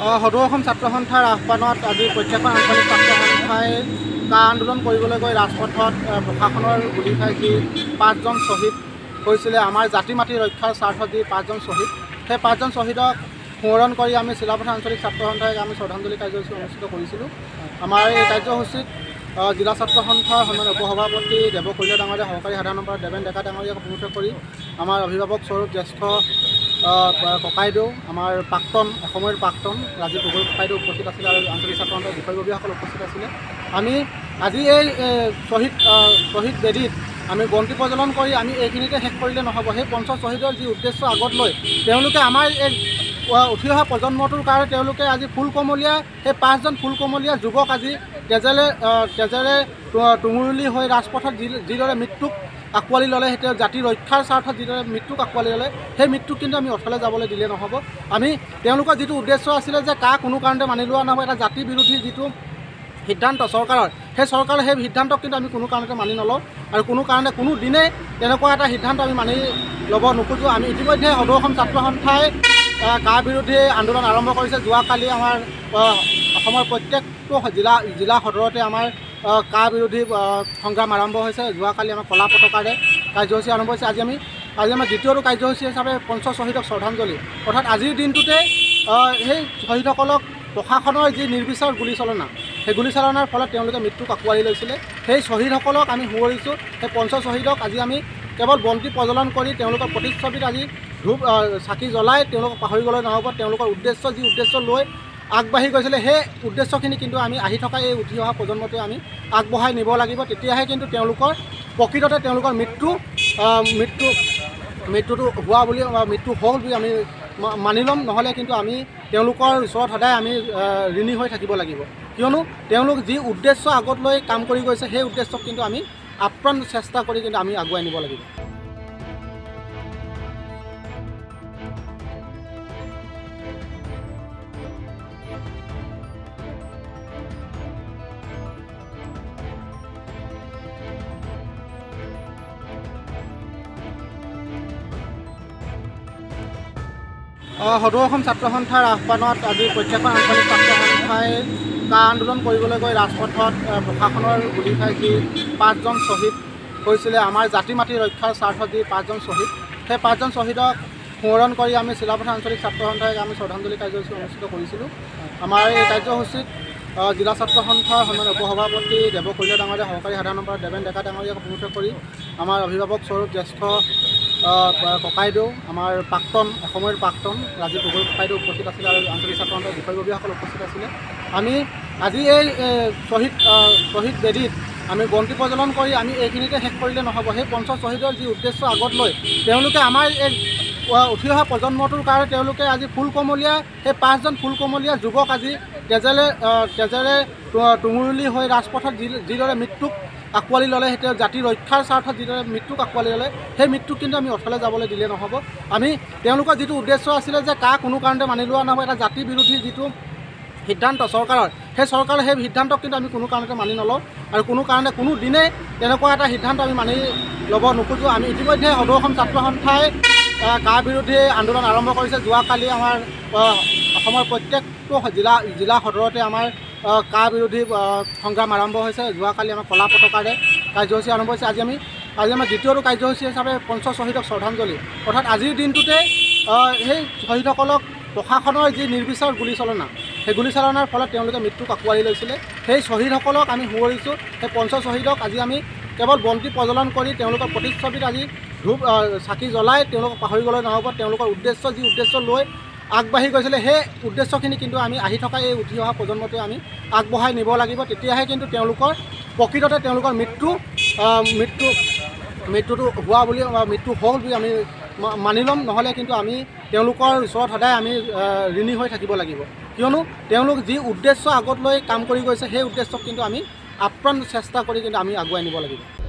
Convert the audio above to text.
সদৌ অসম ছাত্ৰ সন্থাৰ আহ্বানত আজি প্ৰত্যেকখন আঞ্চলিক ছাত্ৰ সন্থাই কা আন্দোলন কৰিবলৈ গৈ ৰাজপথত প্ৰশাসনৰ গুলি খাই যি 5জন শ্বহীদ হৈছিলে, আমাৰ জাতি মাটি ৰক্ষাৰ স্বাৰ্থত যি 5জন শ্বহীদ, সেই 5জন শ্বহীদক সোঁৱৰণ কৰি আমি চিলাপথাৰ আঞ্চলিক ছাত্ৰ সন্থাই আমি শ্ৰদ্ধাঞ্জলি কাৰ্যসূচী অনুষ্ঠিত কৰিছিলোঁ। আমাৰ এই কাৰ্যসূচীত জিলা ছাত্ৰ সন্থাৰ সন্মানীয় উপসভাপতি দেৱকৈলা ডাঙৰীয়া, সহকাৰী সাধাৰণ সম্পাদক দেৱেন ডেকা ডাঙৰীয়াক উপস্থিত কৰি আমাৰ অভিভাৱক স্বৰূপ জ্যেষ্ঠ ককাইদেউ, আমাৰ প্ৰাক্তন এসময়ৰ প্ৰাক্তন ৰাজীৱ গগৈ ককাইদেউ উপস্থিত আছিলে আৰু আঞ্চলিক ছাত্ৰ সন্থাৰ বিষয়ববীয়াসকল উপস্থিত আছিলে। আমি আজি এই শ্বহীদ বেদীত আমি বন্তি প্ৰজ্বলন কৰি আমি এইখিনিতে শেষ কৰিলে নহ'ব। সেই 50 শ্বহীদৰ যি উদ্দেশ্য আগত লৈ তেওঁলোকে আমাৰ এই উঠি অহা প্ৰজন্মটোৰ কাৰণে তেওঁলোকে আজি ফুলকমলীয়া সেই 5জন ফুলকমলীয়া যুৱক আজি তেজেৰে তুমুৰলি হৈ ৰাজপথত যিদৰে মৃত্যুক আঁকোৱালি ল'লে, সেই জাতিৰ ৰক্ষাৰ স্বাৰ্থত যিদৰে মৃত্যুক আঁকোৱালি ল'লে, সেই মৃত্যুক কিন্তু আমি অথলে যাবলৈ দিলে নহ'ব। আমি তেওঁলোকৰ যিটো উদ্দেশ্য আছিলে যে কা কোনো কাৰণতে মানি লোৱা নহ'ব, এটা জাতি বিৰোধী যিটো সিদ্ধান্ত চৰকাৰৰ, সেই চৰকাৰৰ সেই সিদ্ধান্তক কিন্তু আমি কোনো কাৰণতে মানি নলওঁ আৰু কোনো কাৰণে কোনো দিনে তেনেকুৱা এটা সিদ্ধান্ত আমি মানি ল'ব নোখোজোঁ। আমি ইতিমধ্যে সদৌ অসম ছাত্ৰ সন্থাই কা বিৰোধী আন্দোলন আৰম্ভ কৰিছে। যোৱাকালি আমাৰ অসমৰ প্ৰত্যেকটো জিলা সদৰতে আমাৰ কা বিৰোধী সংগ্ৰাম আৰম্ভ হৈছে। যোৱাকালি আমাৰ কলা পতাকাৰে কাৰ্যসূচী আৰম্ভ হৈছে। আজি আমাৰ দ্বিতীয়টো কাৰ্যসূচী হিচাপে 50 শ্বহীদক শ্ৰদ্ধাঞ্জলি, অৰ্থাৎ আজিৰ দিনটোতে সেই শ্বহীদসকলক প্ৰশাসনৰ যি নিৰ্বিচাৰ গুলীচালনা, সেই গুলীচালনাৰ ফলত তেওঁলোকে মৃত্যুক আঁকোৱালি লৈছিলে। সেই শ্বহীদসকলক আমি সোঁৱৰিছোঁ। সেই 50 শ্বহীদক আজি আমি কেৱল বন্তি প্ৰজ্বলন কৰি তেওঁলোকৰ প্ৰতিচ্ছবিত আজি ধূপ চাকি জ্বলাই তেওঁলোকক পাহৰিবলৈ নহ'ব। তেওঁলোকৰ উদ্দেশ্য যি উদ্দেশ্য লৈ আগবাঢ়ি গৈছিলে, সেই উদ্দেশ্যখিনি কিন্তু আমি আহি থকা এই উঠি অহা প্ৰজন্মটোৱে আমি আগবঢ়াই নিব লাগিব। তেতিয়াহে কিন্তু তেওঁলোকৰ প্ৰকৃততে তেওঁলোকৰ মৃত্যুটো হোৱা বুলি মৃত্যু হ'ল বুলি আমি মানি ল'ম। নহ'লে কিন্তু আমি তেওঁলোকৰ ওচৰত সদায় আমি ঋণী হৈ থাকিব লাগিব, কিয়নো তেওঁলোক যি উদ্দেশ্য আগত লৈ কাম কৰি গৈছে, সেই উদ্দেশ্যক কিন্তু আমি আপ্ৰাণ চেষ্টা কৰি কিন্তু আমি আগুৱাই নিব লাগিব। সদৌ অসম ছাত্ৰ সন্থাৰ আহ্বানত আজি প্ৰত্যেকখন আঞ্চলিক ছাত্ৰ সন্থাই কা আন্দোলন কৰিবলৈ গৈ ৰাজপথত প্ৰশাসনৰ গুলি খাই যি 5জন শ্বহীদ হৈছিলে, আমাৰ জাতি মাটি ৰক্ষাৰ স্বাৰ্থত যি 5জন শ্বহীদ, সেই 5জন শ্বহীদক সোঁৱৰণ কৰি আমি চিলাপথাৰ আঞ্চলিক ছাত্ৰ সন্থাই আমি শ্ৰদ্ধাঞ্জলি কাৰ্যসূচী অনুষ্ঠিত কৰিছিলোঁ। আমাৰ এই কাৰ্যসূচীত জিলা ছাত্ৰ সন্থাৰ সন্মানীয় উপসভাপতি দেৱকৈলা ডাঙৰীয়া, সহকাৰী সাধাৰণ সম্পাদক দেৱেন ডেকা ডাঙৰীয়াক উপস্থিত কৰি আমাৰ অভিভাৱক স্বৰূপ জ্যেষ্ঠ ককাইদেউ, আমাৰ প্ৰাক্তন এসময়ৰ প্ৰাক্তন ৰাজীৱ গগৈ ককাইদেউ উপস্থিত আছিলে আৰু আঞ্চলিক ছাত্ৰ সন্থাৰ বিষয়ববীয়াসকল উপস্থিত আছিলে। আমি আজি এই শ্বহীদ বেদীত আমি বন্তি প্ৰজ্বলন কৰি আমি এইখিনিতে শেষ কৰিলে নহ'ব। সেই 50 শ্বহীদৰ যি উদ্দেশ্য আগত লৈ তেওঁলোকে আমাৰ এই উঠি অহা প্ৰজন্মটোৰ কাৰণে তেওঁলোকে আজি ফুলকমলীয়া সেই 5জন ফুলকমলীয়া যুৱক আজি তেজেৰে তুমুৰলি হৈ ৰাজপথত যিদৰে মৃত্যুক আঁকোৱালি ল'লে, সেই জাতিৰ ৰক্ষাৰ স্বাৰ্থত যিদৰে মৃত্যুক আঁকোৱালি ল'লে, সেই মৃত্যুক কিন্তু আমি অথলে যাবলৈ দিলে নহ'ব। আমি তেওঁলোকৰ যিটো উদ্দেশ্য আছিলে যে কা কোনো কাৰণতে মানি লোৱা নহ'ব, এটা জাতি বিৰোধী যিটো সিদ্ধান্ত চৰকাৰৰ, সেই চৰকাৰৰ সেই সিদ্ধান্তক কিন্তু আমি কোনো কাৰণতে মানি নলওঁ আৰু কোনো কাৰণে কোনো দিনে তেনেকুৱা এটা সিদ্ধান্ত আমি মানি ল'ব নোখোজোঁ। আমি ইতিমধ্যে সদৌ অসম ছাত্ৰ সন্থাই কা বিৰোধী আন্দোলন আৰম্ভ কৰিছে। যোৱাকালি আমাৰ অসমৰ প্ৰত্যেকটো জিলা সদৰতে আমাৰ কা বিৰোধী সংগ্ৰাম আৰম্ভ হৈছে। যোৱাকালি আমাৰ কলা পতাকাৰে কাৰ্যসূচী আৰম্ভ হৈছে। আজি আমাৰ দ্বিতীয়টো কাৰ্যসূচী হিচাপে 50 শ্বহীদক শ্ৰদ্ধাঞ্জলি, অৰ্থাৎ আজিৰ দিনটোতে সেই শ্বহীদসকলক প্ৰশাসনৰ যি নিৰ্বিচাৰ গুলীচালনা, সেই গুলীচালনাৰ ফলত তেওঁলোকে মৃত্যুক আঁকোৱালি লৈছিলে। সেই শ্বহীদসকলক আমি সোঁৱৰিছোঁ। সেই 50 শ্বহীদক আজি আমি কেৱল বন্তি প্ৰজ্বলন কৰি তেওঁলোকৰ প্ৰতিচ্ছবিত আজি ধূপ চাকি জ্বলাই তেওঁলোকক পাহৰিবলৈ নহ'ব। তেওঁলোকৰ উদ্দেশ্য যি উদ্দেশ্য লৈ আগবাঢ়ি গৈছিলে, সেই উদ্দেশ্যখিনি কিন্তু আমি আহি থকা এই উঠি অহা প্ৰজন্মটোৱে আমি আগবঢ়াই নিব লাগিব। তেতিয়াহে কিন্তু তেওঁলোকৰ প্ৰকৃততে তেওঁলোকৰ মৃত্যুটো হোৱা বুলি মৃত্যু হ'ল বুলি আমি মানি ল'ম। নহ'লে কিন্তু আমি তেওঁলোকৰ ওচৰত সদায় আমি ঋণী হৈ থাকিব লাগিব, কিয়নো তেওঁলোক যি উদ্দেশ্য আগত লৈ কাম কৰি গৈছে, সেই উদ্দেশ্যক কিন্তু আমি আপ্ৰাণ চেষ্টা কৰি কিন্তু আমি আগুৱাই নিব লাগিব।